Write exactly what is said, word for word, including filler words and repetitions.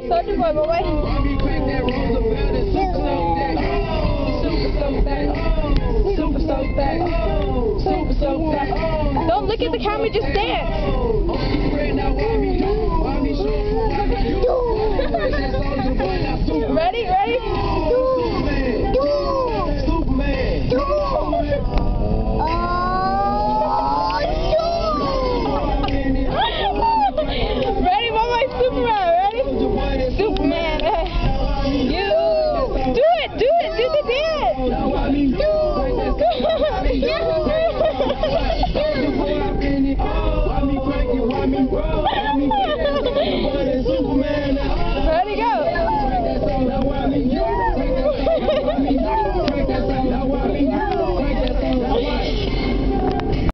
Soljah boy, BoBoy. Super so fat. Super so fat. Don't look at the camera, just dance.